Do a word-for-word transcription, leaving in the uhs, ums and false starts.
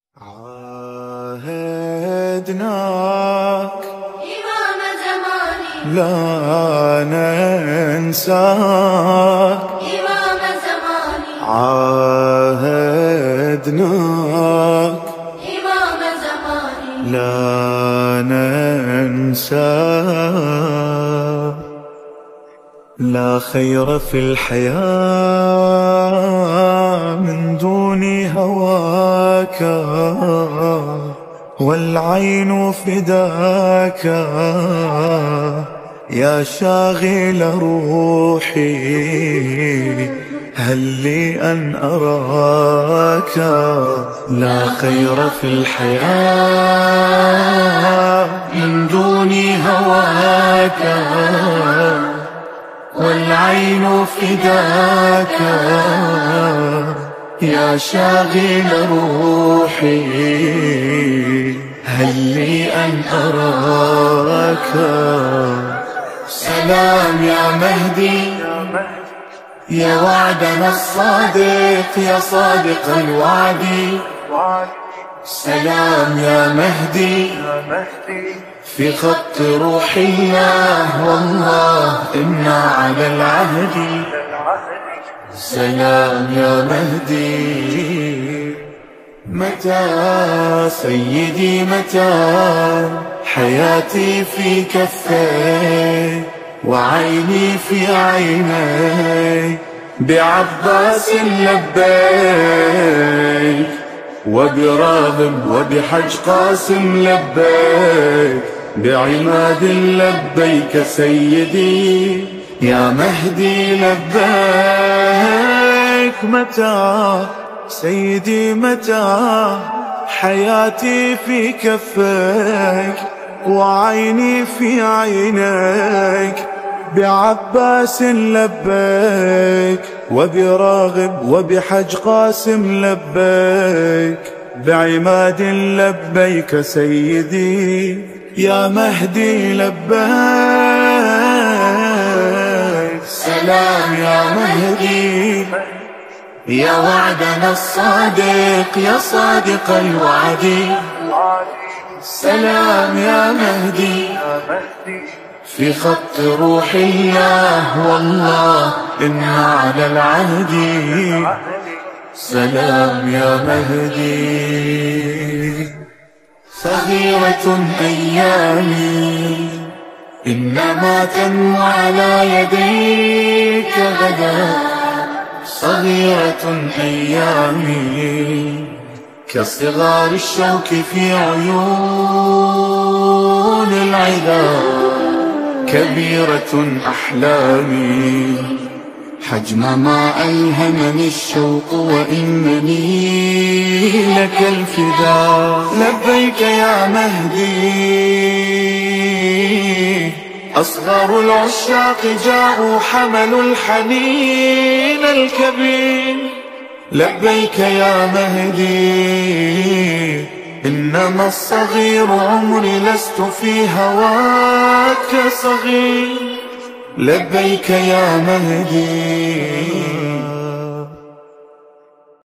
عاهدناك إمام زماني لا ننساك إمام زماني عاهدناك إمام زماني لا ننساك لا خير في الحياة من دون هواك والعين فداك يا شاغل روحي هل لي أن أراك لا خير في الحياة من دون هواك والعين فداك يا شاغل روحي هل لي أن أراك سلام يا مهدي يا وعدنا الصادق يا صادق الوعد سلام يا مهدي في خط روح الله والله إنا على العهد سلام يا مهدي متى سيدي متى حياتي في كفي وعيني في عيني بعباس لبيك وبراغب وبحج قاسم لبيك بعماد لبيك سيدي يا مهدي لبيك متى سيدي متى حياتي في كفيك وعيني في عينيك بعباس لبيك وبراغب وبحج قاسم لبيك بعماد لبيك سيدي يا مهدي لبيك سلام يا مهدي يا وعدنا الصادق يا صادق الوعد سلام يا مهدي في خط روح الله والله إنا على العهد سلام يا مهدي صغيرة أيامي إنما تنمو على يديك غدا صغيرة أيامي كصغار الشوك في عيون العذاب كبيرة أحلامي حجم ما ألهمني الشوق وإنني لك الفداء لبيك يا مهدي أصغر العشاق جاءوا حملوا الحنين الكبير لبيك يا مهدي إنما الصغير عمري لست في هواك صغير لبيك يا مهدي